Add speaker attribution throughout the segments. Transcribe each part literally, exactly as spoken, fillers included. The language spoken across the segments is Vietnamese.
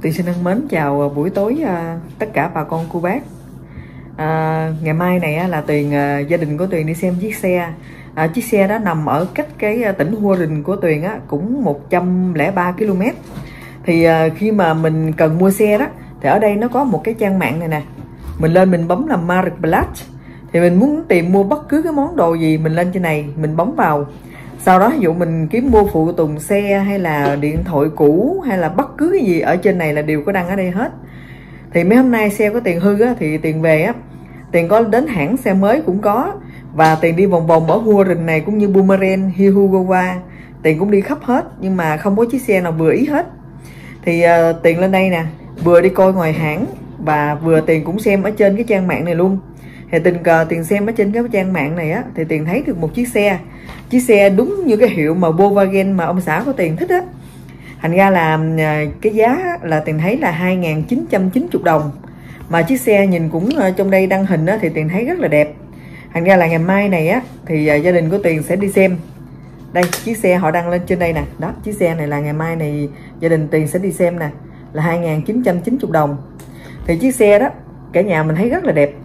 Speaker 1: Tuyền xin thân mến chào buổi tối à, tất cả bà con cô bác. à, Ngày mai này à, là Tuyền à, gia đình của Tuyền đi xem chiếc xe. à, Chiếc xe đó nằm ở cách cái à, tỉnh Hua Rình của Tuyền á, cũng một trăm lẻ ba ki lô mét. Thì à, khi mà mình cần mua xe đó thì ở đây nó có một cái trang mạng này nè. Mình lên mình bấm là Marktplaats. Thì mình muốn tìm mua bất cứ cái món đồ gì mình lên trên này, mình bấm vào. Sau đó ví dụ mình kiếm mua phụ tùng xe hay là điện thoại cũ hay là bất cứ cái gì ở trên này là đều có đăng ở đây hết. Thì mấy hôm nay xe của Tiền hư á, thì Tiền về á, Tiền có đến hãng xe mới cũng có. Và Tiền đi vòng vòng ở Hua Rình này cũng như Bumeren, Hihugawa, Tiền cũng đi khắp hết nhưng mà không có chiếc xe nào vừa ý hết. Thì uh, Tiền lên đây nè, vừa đi coi ngoài hãng và vừa Tiền cũng xem ở trên cái trang mạng này luôn. Thì tình cờ Tiền xem ở trên cái trang mạng này á, thì Tiền thấy được một chiếc xe Chiếc xe đúng như cái hiệu mà Volkswagen mà ông xã của Tiền thích á. Thành ra là cái giá là Tiền thấy là hai nghìn chín trăm chín mươi đồng. Mà chiếc xe nhìn cũng trong đây đăng hình á, thì Tiền thấy rất là đẹp. Thành ra là ngày mai này á, thì gia đình của Tiền sẽ đi xem. Đây, chiếc xe họ đăng lên trên đây nè. Đó, chiếc xe này là ngày mai này gia đình Tiền sẽ đi xem nè. Là hai nghìn chín trăm chín mươi đồng. Thì chiếc xe đó, cả nhà mình thấy rất là đẹp.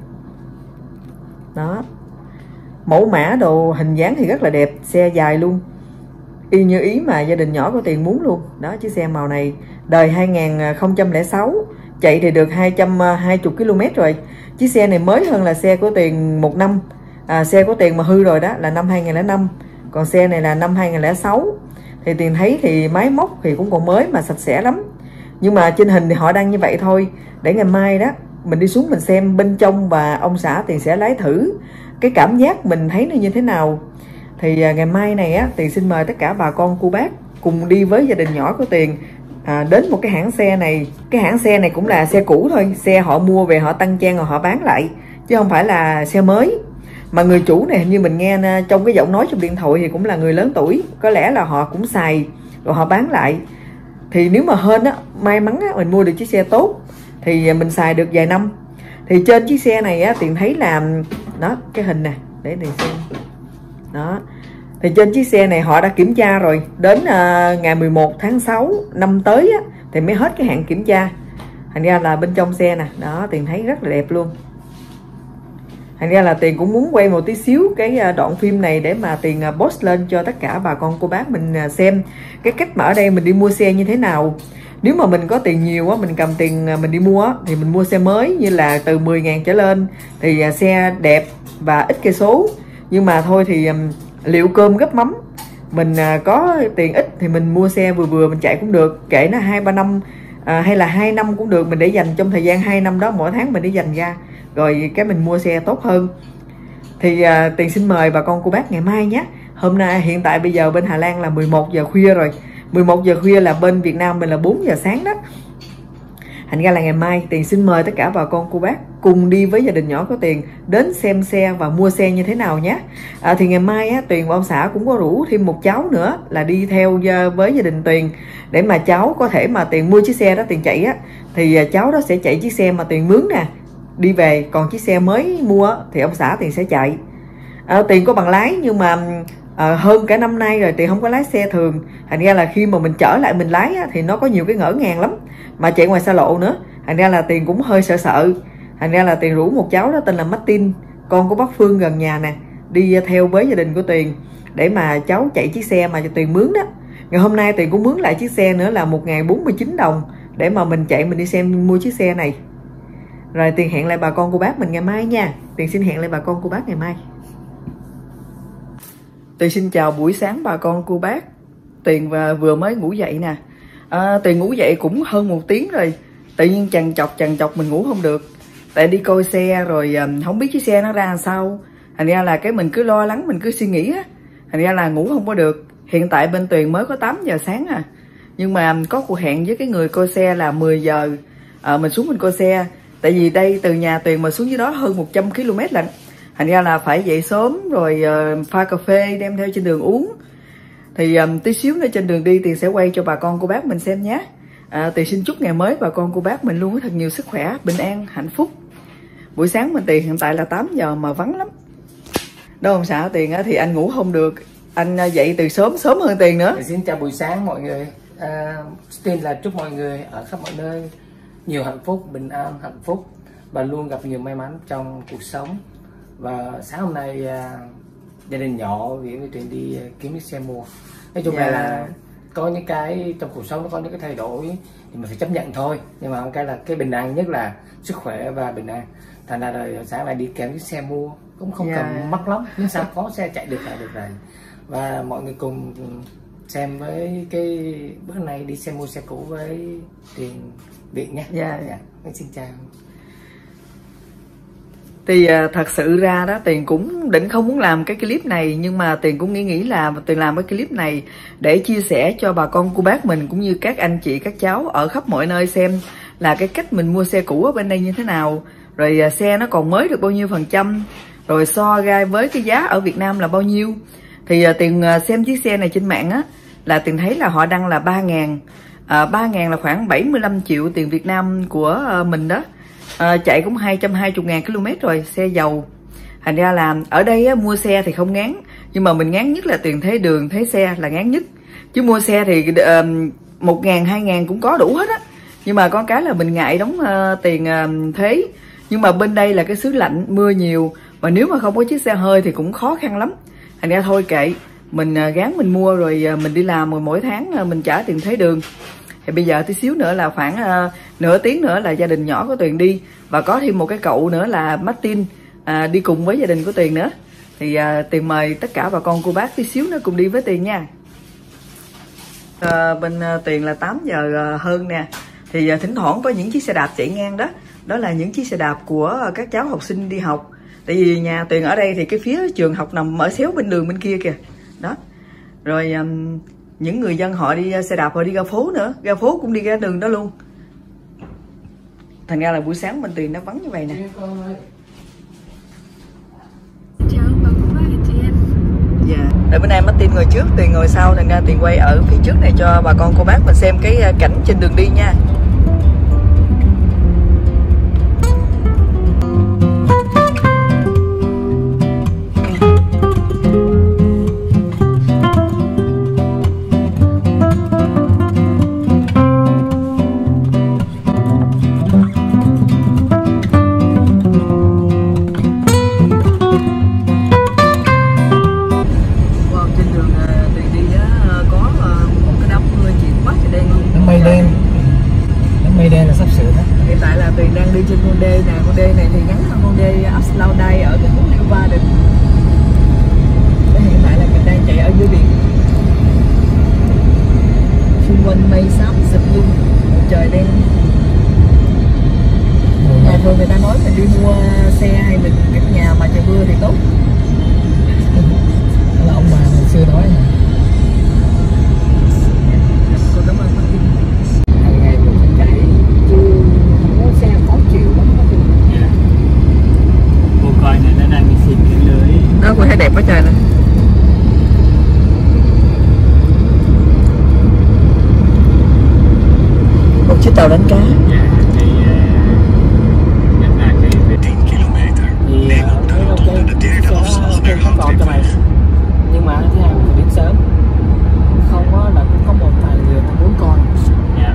Speaker 1: Đó, mẫu mã đồ hình dáng thì rất là đẹp. Xe dài luôn, y như ý mà gia đình nhỏ của Tiền muốn luôn. Đó, chiếc xe màu này đời hai nghìn không trăm lẻ sáu, chạy thì được hai trăm hai mươi ki lô mét rồi. Chiếc xe này mới hơn là xe của Tiền một năm. à, Xe của Tiền mà hư rồi đó là năm hai nghìn không trăm lẻ năm, còn xe này là năm hai nghìn không trăm lẻ sáu. Thì Tiền thấy thì máy móc thì cũng còn mới mà sạch sẽ lắm. Nhưng mà trên hình thì họ đăng như vậy thôi. Để ngày mai đó mình đi xuống mình xem bên trong và ông xã Tiền sẽ lái thử cái cảm giác mình thấy nó như thế nào. Thì ngày mai này á, Tiền xin mời tất cả bà con cô bác cùng đi với gia đình nhỏ của Tiền à, đến một cái hãng xe này. Cái hãng xe này cũng là xe cũ thôi, xe họ mua về họ tăng trang rồi họ bán lại, chứ không phải là xe mới. Mà người chủ này hình như mình nghe trong cái giọng nói trong điện thoại thì cũng là người lớn tuổi, có lẽ là họ cũng xài rồi họ bán lại. Thì nếu mà hên á, may mắn á, mình mua được chiếc xe tốt thì mình xài được vài năm. Thì trên chiếc xe này á, Tiền thấy là đó, cái hình nè, để Tiền xem. Đó, thì trên chiếc xe này họ đã kiểm tra rồi. Đến uh, ngày mười một tháng sáu năm tới á, thì mới hết cái hạn kiểm tra. Thành ra là bên trong xe nè, đó, Tiền thấy rất là đẹp luôn. Thành ra là Tiền cũng muốn quay một tí xíu cái đoạn phim này để mà Tiền post lên cho tất cả bà con cô bác mình xem cái cách mà ở đây mình đi mua xe như thế nào. Nếu mà mình có tiền nhiều á, mình cầm tiền mình đi mua á, thì mình mua xe mới như là từ mười ngàn trở lên thì xe đẹp và ít cây số. Nhưng mà thôi thì liệu cơm gấp mắm, mình có tiền ít thì mình mua xe vừa vừa mình chạy cũng được, kệ nó hai ba năm à, hay là hai năm cũng được. Mình để dành trong thời gian hai năm đó, mỗi tháng mình để dành ra rồi cái mình mua xe tốt hơn. Thì à, Tiền xin mời bà con cô bác ngày mai nhé. Hôm nay hiện tại bây giờ bên Hà Lan là mười một giờ khuya rồi. Mười một giờ khuya là bên Việt Nam mình là bốn giờ sáng đó. Thành ra là ngày mai Tiền xin mời tất cả bà con cô bác cùng đi với gia đình nhỏ của Tiền đến xem xe và mua xe như thế nào nhé. à, Thì ngày mai á, Tuyền và ông xã cũng có rủ thêm một cháu nữa là đi theo với gia đình Tuyền, để mà cháu có thể mà Tiền mua chiếc xe đó Tiền chạy á, thì cháu đó sẽ chạy chiếc xe mà Tiền mướn nè đi về. Còn chiếc xe mới mua thì ông xã Tiền sẽ chạy. à, Tiền có bằng lái nhưng mà à, hơn cả năm nay rồi Tiền không có lái xe thường. Thành ra là khi mà mình trở lại mình lái á, thì nó có nhiều cái ngỡ ngàng lắm, mà chạy ngoài xa lộ nữa. Thành ra là Tiền cũng hơi sợ sợ. Thành ra là Tiền rủ một cháu đó tên là Martin, con của bác Phương gần nhà nè, đi theo với gia đình của Tiền để mà cháu chạy chiếc xe mà cho Tiền mướn đó. Ngày hôm nay Tiền cũng mướn lại chiếc xe nữa là một nghìn bốn mươi chín đồng để mà mình chạy mình đi xem mua chiếc xe này. Rồi Tiền hẹn lại bà con cô bác mình ngày mai nha. Tiền xin hẹn lại bà con cô bác ngày mai. Tiền xin chào buổi sáng bà con cô bác. Tiền và vừa mới ngủ dậy nè. à, Tiền ngủ dậy cũng hơn một tiếng rồi. Tự nhiên chằn chọc chằn chọc mình ngủ không được. Tại đi coi xe rồi không biết chiếc xe nó ra làm sao. Thành ra là cái mình cứ lo lắng, mình cứ suy nghĩ á. Thành ra là ngủ không có được. Hiện tại bên Tuyền mới có tám giờ sáng à. Nhưng mà có cuộc hẹn với cái người coi xe là mười giờ à, mình xuống mình coi xe. Tại vì đây từ nhà Tuyền mà xuống dưới đó hơn một trăm ki lô mét lận. Thành ra là phải dậy sớm rồi uh, pha cà phê đem theo trên đường uống. Thì um, tí xíu nữa trên đường đi Tiền sẽ quay cho bà con cô bác mình xem nhé. à, Tiền xin chúc ngày mới bà con cô bác mình luôn có thật nhiều sức khỏe, bình an, hạnh phúc. Buổi sáng bên Tiền hiện tại là tám giờ mà vắng lắm. Đâu ông xã Tiền á, thì anh ngủ không được. Anh dậy từ sớm, sớm hơn Tiền nữa.
Speaker 2: Xin chào buổi sáng mọi người. À, tin là chúc mọi người ở khắp mọi nơi nhiều hạnh phúc, bình an, hạnh phúc và luôn gặp nhiều may mắn trong cuộc sống. Và sáng hôm nay à, gia đình nhỏ Viễn với Tuyền đi kiếm chiếc xe mua. Nói chung yeah. là có những cái trong cuộc sống nó có những cái thay đổi thì mình phải chấp nhận thôi, nhưng mà cái là cái bình an nhất là sức khỏe và bình an. Thành ra rồi sáng nay đi kèm chiếc xe mua cũng không yeah. cần mắc lắm, nhưng sao có xe chạy được là được rồi. Và mọi người cùng xem với cái bữa nay đi xe mua xe cũ với Tuyền Viễn nhé.
Speaker 1: Dạ.
Speaker 2: Yeah. Yeah. Xin chào.
Speaker 1: Thì uh, thật sự ra đó Tuyền cũng định không muốn làm cái clip này, nhưng mà Tuyền cũng nghĩ nghĩ là Tuyền làm cái clip này để chia sẻ cho bà con cô bác mình cũng như các anh chị các cháu ở khắp mọi nơi xem là cái cách mình mua xe cũ ở bên đây như thế nào, rồi uh, xe nó còn mới được bao nhiêu phần trăm, rồi so ra với cái giá ở Việt Nam là bao nhiêu. Thì uh, Tuyền uh, xem chiếc xe này trên mạng á là Tuyền thấy là họ đăng là ba ngàn, uh, ba ngàn là khoảng bảy mươi lăm triệu tiền Việt Nam của uh, mình đó. À, chạy cũng hai trăm hai mươi ngàn ki lô mét rồi, xe dầu. Thành ra là ở đây á, mua xe thì không ngán, nhưng mà mình ngán nhất là tiền thấy đường thấy xe là ngán nhất. Chứ mua xe thì uh, một ngàn hai ngàn cũng có đủ hết á, nhưng mà có cái là mình ngại đóng uh, tiền uh, thuế. Nhưng mà bên đây là cái xứ lạnh, mưa nhiều, mà nếu mà không có chiếc xe hơi thì cũng khó khăn lắm. Thành ra thôi kệ, mình uh, gán mình mua rồi uh, mình đi làm, rồi mỗi tháng uh, mình trả tiền thuế đường. Thì bây giờ tí xíu nữa là khoảng uh, nửa tiếng nữa là gia đình nhỏ của Tuyền đi, và có thêm một cái cậu nữa là Martin uh, đi cùng với gia đình của Tuyền nữa. Thì uh, Tuyền mời tất cả bà con cô bác tí xíu nữa cùng đi với Tuyền nha. Uh, bên uh, Tuyền là tám giờ uh, hơn nè. Thì uh, thỉnh thoảng có những chiếc xe đạp chạy ngang đó. Đó là những chiếc xe đạp của uh, các cháu học sinh đi học. Tại vì nhà Tuyền ở đây thì cái phía trường học nằm ở xéo bên đường bên kia kìa. Đó. Rồi um, những người dân họ đi xe đạp họ đi ra phố nữa, ra phố cũng đi ra đường đó luôn. Thành ra là buổi sáng bên Tuyền nó vắng như vậy nè.
Speaker 3: Chào bà cô bác chị em.
Speaker 1: Dạ. Rồi bữa nay Martin ngồi trước, Tuyền ngồi sau, thành ra Tuyền quay ở phía trước này cho bà con cô bác mình xem cái cảnh trên đường đi nha.
Speaker 2: Mây đen là sắp sửa đó.
Speaker 1: Hiện tại là Tuyền đang đi trên con đê nè, con đê này thì ngắn hơn con đê Upsloudai ở cái phố New Garden. Hiện tại là mình đang chạy ở dưới biển. Xung quanh mây xám sụp luôn, trời đen. Nhà thường người ta nói mình đi mua xe hay mình cách nhà mà trời mưa thì tốt.
Speaker 2: Đó là ông bà ngày xưa nói nè.
Speaker 1: Cô cảm ơn Martin.
Speaker 2: Ngày mình phải chạy chứ không có xe khó chịu lắm đó. Dạ. Cô coi này nó đang bị xịt cái lưới.
Speaker 1: Đó, cô thấy đẹp quá trời nè. Một chiếc tàu đánh cá.
Speaker 2: Dạ, thì nhận là cái thì thấy ok, xe nó không còn cho mày, nhưng mà thứ hai mình phải đến sớm, không có là cũng có một vài người mà muốn coi. Dạ.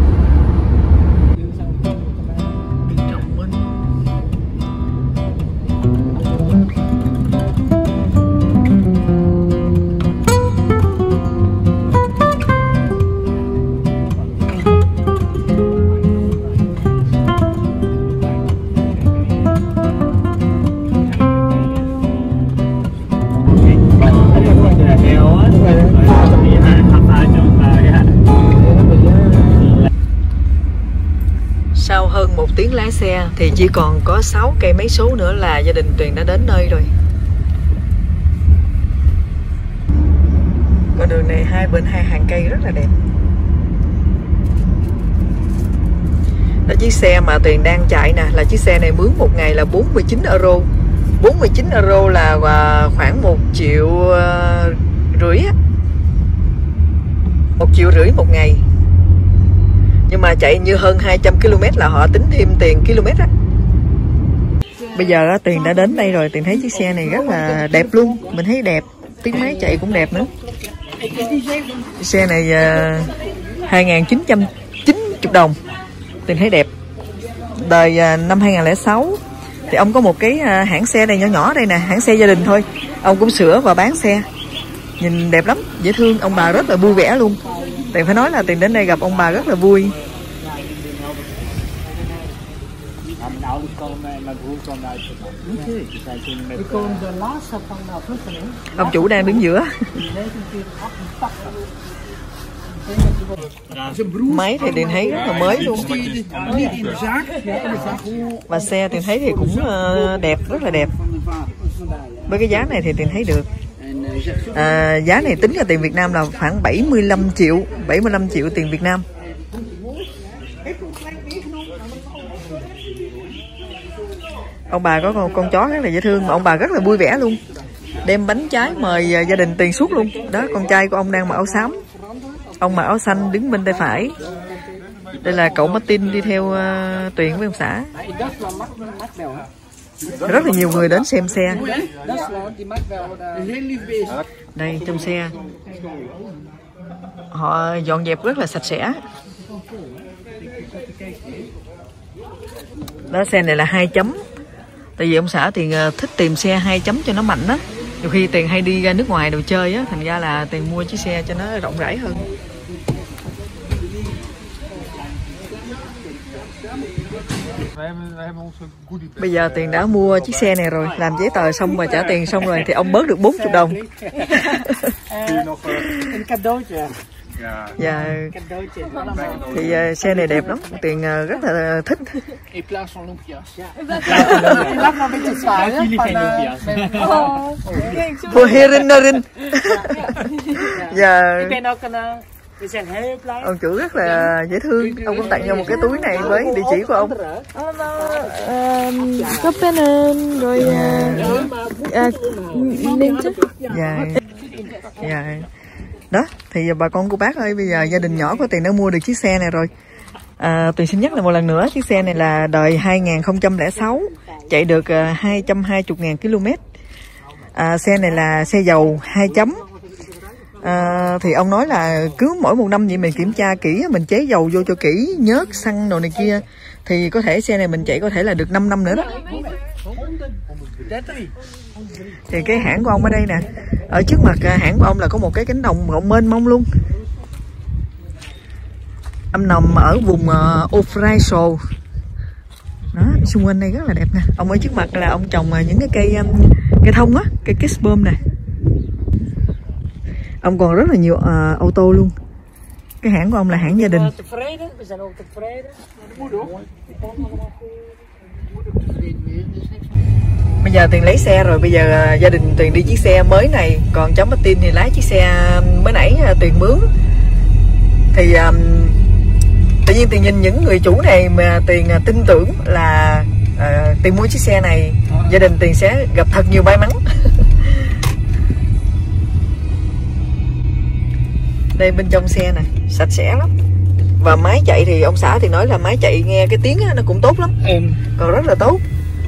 Speaker 1: Sau hơn một tiếng lái xe thì chỉ còn có sáu cây mấy số nữa là gia đình Tuyền đã đến nơi rồi. Con đường này hai bên hai hàng cây rất là đẹp. Đó, chiếc xe mà Tuyền đang chạy nè, là chiếc xe này mướn một ngày là bốn mươi chín euro. bốn mươi chín euro là khoảng một triệu rưỡi á. một triệu rưỡi một ngày. Nhưng mà chạy như hơn hai trăm ki lô mét là họ tính thêm tiền km á. Bây giờ á, Tuyền đã đến đây rồi, Tuyền thấy chiếc xe này rất là đẹp luôn. Mình thấy đẹp, tiếng máy chạy cũng đẹp nữa. Chiếc xe này uh, hai nghìn chín trăm chín mươi đồng. Tuyền thấy đẹp. Đời à, năm hai nghìn lẻ sáu thì ông có một cái à, hãng xe này nhỏ nhỏ đây nè, hãng xe gia đình thôi. Ông cũng sửa và bán xe. Nhìn đẹp lắm, dễ thương, ông bà rất là vui vẻ luôn. Tuyền phải nói là Tuyền đến đây gặp ông bà rất là vui. Ông chủ đang đứng giữa. Máy thì Tuyền thấy rất là mới luôn. Và xe Tuyền thấy thì cũng đẹp, rất là đẹp. Với cái giá này thì Tuyền thấy được. À, giá này tính ra tiền Việt Nam là khoảng bảy mươi lăm triệu, bảy mươi lăm triệu tiền Việt Nam. Ông bà có con, con chó rất là dễ thương mà ông bà rất là vui vẻ luôn. Đem bánh trái mời gia đình Tuyền suốt luôn. Đó, con trai của ông đang mặc áo xám. Ông mặc áo xanh đứng bên tay phải. Đây là cậu Martin đi theo uh, Tuyền với ông xã. Rất là nhiều người đến xem xe. Đây trong xe họ dọn dẹp rất là sạch sẽ. Đó, xe này là hai chấm. Tại vì ông xã Tiền thích tìm xe hai chấm cho nó mạnh á. Nhiều khi Tiền hay đi ra nước ngoài đồ chơi á, thành ra là Tiền mua chiếc xe cho nó rộng rãi hơn. Bây giờ Tiền đã mua chiếc xe này rồi, làm giấy tờ xong và trả tiền xong rồi thì ông bớt được bốn mươi đồng. Dạ. Thì uh, xe này đẹp lắm, Tiền uh, rất là thích. For hearing nothing. Dạ. Ông chủ rất là dễ thương. Ông cũng tặng cho một cái túi này với địa chỉ của ông.
Speaker 3: Có pen rồi nên chứ.
Speaker 1: Dạ. Dạ. Đó, thì bà con cô bác ơi, bây giờ gia đình nhỏ của Tiền đã mua được chiếc xe này rồi. À, Tuyền xin nhắc lại một lần nữa, chiếc xe này là đời hai nghìn không trăm lẻ sáu, chạy được uh, hai trăm hai mươi nghìn ki lô mét. À, xe này là xe dầu hai chấm. À, thì ông nói là cứ mỗi một năm vậy mình kiểm tra kỹ, mình chế dầu vô cho kỹ, nhớt, xăng đồ này kia, thì có thể xe này mình chạy có thể là được năm năm nữa đó. Thì cái hãng của ông ở đây nè, ở trước mặt hãng của ông là có một cái cánh đồng rộng mênh mông luôn. Ông nằm ở vùng uh, Official. Đó, xung quanh đây rất là đẹp nè. Ông ở trước mặt là ông trồng những cái cây um, cây thông á, cây kispom nè. Ông còn rất là nhiều uh, ô tô luôn. Cái hãng của ông là hãng gia đình. Bây giờ Tuyền lấy xe rồi, bây giờ uh, gia đình Tuyền đi chiếc xe mới này, còn cháu Martin thì lái chiếc xe mới nãy uh, Tuyền mướn. Thì um, tự nhiên Tuyền nhìn những người chủ này mà Tuyền uh, tin tưởng là uh, Tuyền mua chiếc xe này, gia đình Tuyền sẽ gặp thật nhiều may mắn. Đây bên trong xe này sạch sẽ lắm. Và máy chạy thì ông xã thì nói là máy chạy nghe cái tiếng nó cũng tốt lắm, ừ. Còn rất là tốt.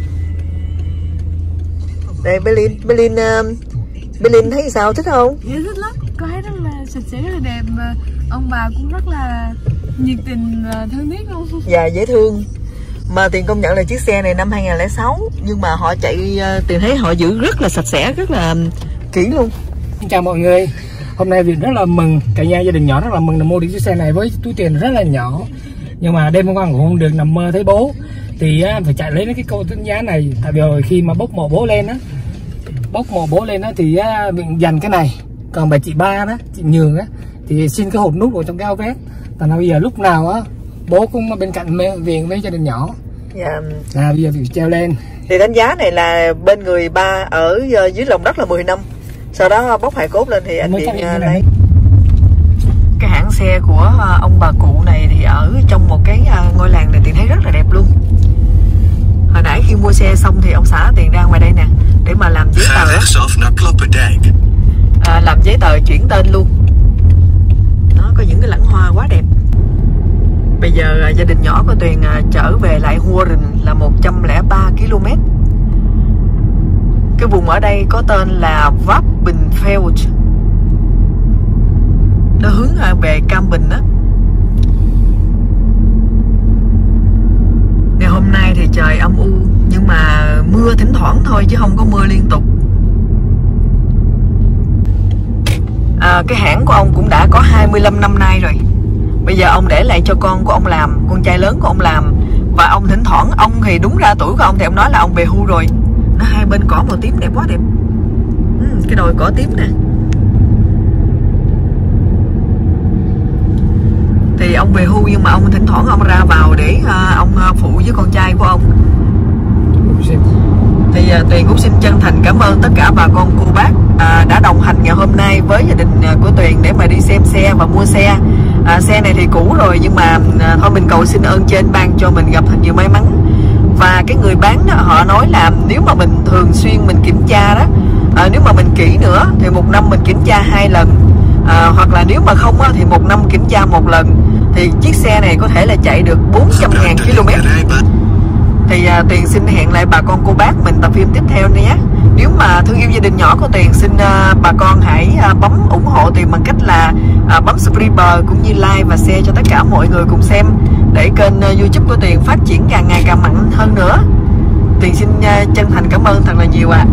Speaker 1: Đây Berlin, Berlin, uh, Berlin thấy sao, thích không?
Speaker 3: Dạ thích lắm, có thấy rất là sạch sẽ, rất là đẹp, mà ông bà cũng rất là nhiệt tình và thân thiết luôn.
Speaker 1: Dạ dễ thương. Mà Tiền công nhận là chiếc xe này năm hai nghìn lẻ sáu, nhưng mà họ chạy, Tiền thấy họ giữ rất là sạch sẽ, rất là kỹ luôn.
Speaker 2: Chào mọi người, hôm nay Việt rất là mừng, cả nhà gia đình nhỏ rất là mừng là mua được chiếc xe này với túi tiền rất là nhỏ. Nhưng mà đêm hôm qua ngủ không được, nằm mơ thấy bố thì á, phải chạy lấy cái câu tính giá này. Tại vì rồi khi mà bốc mộ bố lên á, bốc mộ bố lên á thì á, mình dành cái này. Còn bà chị ba đó, chị Nhường á, thì xin cái hộp nút ở trong cái áo vest. Tại bây giờ lúc nào á bố cũng bên cạnh viện với gia đình nhỏ.
Speaker 1: Dạ.
Speaker 2: À, bây giờ phải treo lên.
Speaker 1: Thì đánh giá này là bên người ba ở dưới lòng đất là mười năm. Sau đó bốc hài cốt lên thì anh Viện lấy. Cái hãng xe của ông bà cụ này thì ở trong một cái ngôi làng này Tiền thấy rất là đẹp luôn. Hồi nãy khi mua xe xong thì ông xã Tiền ra ngoài đây nè để mà làm giấy tờ á. À, làm giấy tờ chuyển tên luôn. Nó có những cái lẵng hoa quá đẹp. Bây giờ gia đình nhỏ của Tuyền trở về lại Huren là một trăm lẻ ba ki lô mét. Cái vùng ở đây có tên là Vappenfeld. Nó hướng về Cam Bình á. thoảng thôi chứ không có mưa liên tục. À, cái hãng của ông cũng đã có hai mươi lăm năm nay rồi. Bây giờ ông để lại cho con của ông làm, con trai lớn của ông làm. Và ông thỉnh thoảng, ông thì đúng ra tuổi của ông thì ông nói là ông về hưu rồi. Nó hai bên cỏ màu tím đẹp quá đẹp. Ừ, cái đồi cỏ tím nè. Thì ông về hưu nhưng mà ông thỉnh thoảng ông ra vào để uh, ông uh, phụ với con trai của ông. Thì uh, Tuyền cũng xin chân thành cảm ơn tất cả bà con cô bác uh, đã đồng hành ngày hôm nay với gia đình uh, của Tuyền để mà đi xem xe và mua xe. uh, Xe này thì cũ rồi nhưng mà uh, thôi mình cầu xin ơn trên ban cho mình gặp thật nhiều may mắn. Và cái người bán đó, họ nói là nếu mà mình thường xuyên mình kiểm tra đó, uh, nếu mà mình kỹ nữa thì một năm mình kiểm tra hai lần. À, hoặc là nếu mà không á, thì một năm kiểm tra một lần thì chiếc xe này có thể là chạy được bốn trăm ngàn ki lô mét. Thì à, Tuyền xin hẹn lại bà con cô bác mình tập phim tiếp theo nhé. Nếu mà thương yêu gia đình nhỏ của Tuyền, xin à, bà con hãy à, bấm ủng hộ Tuyền bằng cách là à, bấm subscribe cũng như like và share cho tất cả mọi người cùng xem, để kênh à, YouTube của Tuyền phát triển càng ngày càng mạnh hơn nữa. Tuyền xin à, chân thành cảm ơn thật là nhiều ạ. À.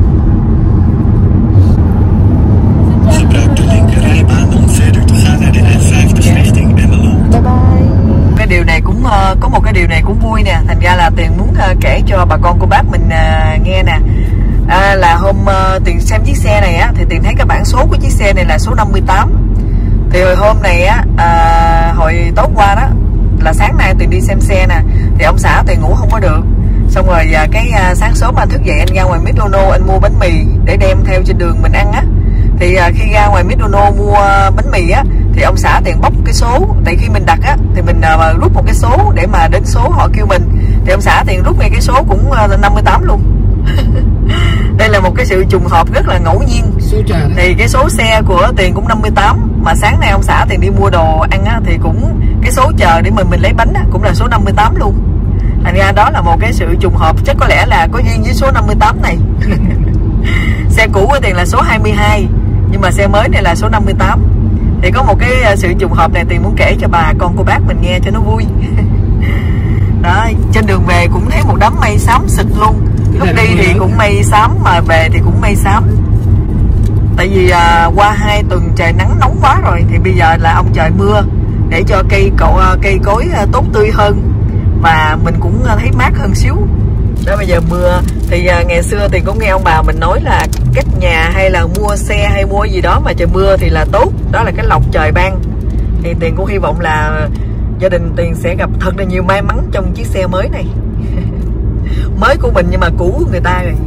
Speaker 1: Bye bye. Cái điều này cũng uh, có một cái điều này cũng vui nè, thành ra là Tuyền muốn uh, kể cho bà con cô bác mình uh, nghe nè. À, là hôm uh, Tuyền xem chiếc xe này á, thì Tuyền thấy cái bảng số của chiếc xe này là số năm mươi tám. Thì hồi hôm này á, uh, hồi tối qua đó, là sáng nay Tuyền đi xem xe nè, thì ông xã Tuyền ngủ không có được. Xong rồi uh, cái uh, sáng sớm anh thức dậy anh ra ngoài McDonald's anh mua bánh mì để đem theo trên đường mình ăn á. Thì uh, khi ra ngoài McDonald's mua bánh mì á, thì ông xã Tuyền bóc cái số, tại khi mình đặt á thì mình uh, rút một cái số để mà đến số họ kêu mình, thì ông xã Tuyền rút ngay cái số cũng uh, năm mươi tám luôn. Đây là một cái sự trùng hợp rất là ngẫu nhiên. Thì cái số xe của Tuyền cũng năm mươi tám, mà sáng nay ông xã Tuyền đi mua đồ ăn á, thì cũng cái số chờ để mình mình lấy bánh á, cũng là số năm mươi tám luôn. Thành ra đó là một cái sự trùng hợp, chắc có lẽ là có duyên với số năm mươi tám này. Xe cũ của Tuyền là số hai mươi hai, nhưng mà xe mới này là số năm mươi tám. Thì có một cái sự trùng hợp này Tuyền muốn kể cho bà con cô bác mình nghe cho nó vui. Đó, trên đường về cũng thấy một đám mây xám xịt luôn. Lúc đi thì cũng mây xám, mà về thì cũng mây xám. Tại vì à, qua hai tuần trời nắng nóng quá rồi, thì bây giờ là ông trời mưa để cho cây cậu cây cối tốt tươi hơn, và mình cũng thấy mát hơn xíu. Đó, bây giờ mưa thì à, ngày xưa thì cũng nghe ông bà mình nói là cất nhà hay là mua xe hay mua gì đó mà trời mưa thì là tốt, đó là cái lộc trời ban. Thì Tuyền cũng hy vọng là gia đình Tuyền sẽ gặp thật là nhiều may mắn trong chiếc xe mới này. Mới của mình nhưng mà cũ của người ta rồi.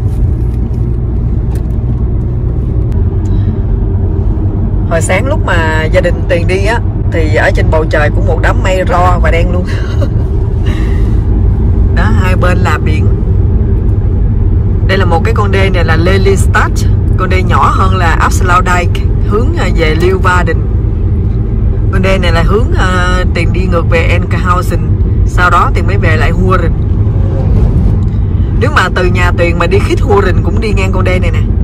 Speaker 1: Hồi sáng lúc mà gia đình Tuyền đi á, thì ở trên bầu trời cũng một đám mây ro và đen luôn. Đó, hai bên là biển. Đây là một cái con đê này là Lelystad, con đê nhỏ hơn là Afsluitdijk, hướng về Leeuwarden. Con đê này là hướng uh, Tiền đi ngược về Enkhuizen, sau đó Tiền mới về lại Hoorn. Nếu mà từ nhà Tiền mà đi Giethoorn cũng đi ngang con đê này nè.